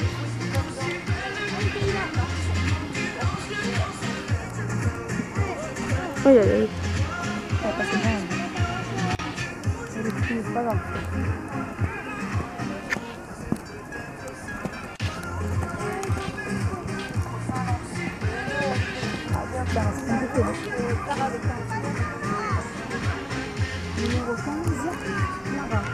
Aïe aïe aïe. C'est pas grave. Numéro 15, Clara.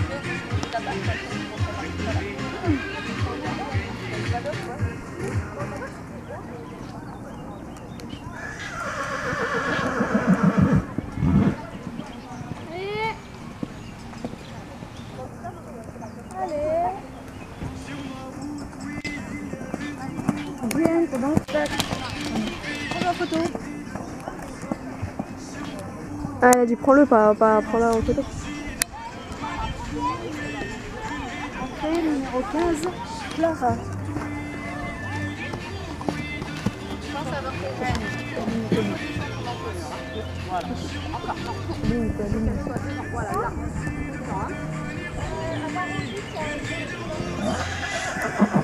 Bien, c'est dans le sac. Prends la photo. Ah, elle a dit prends-le, pas prends-la en photo. Entrée numéro 15, Clara. Voilà.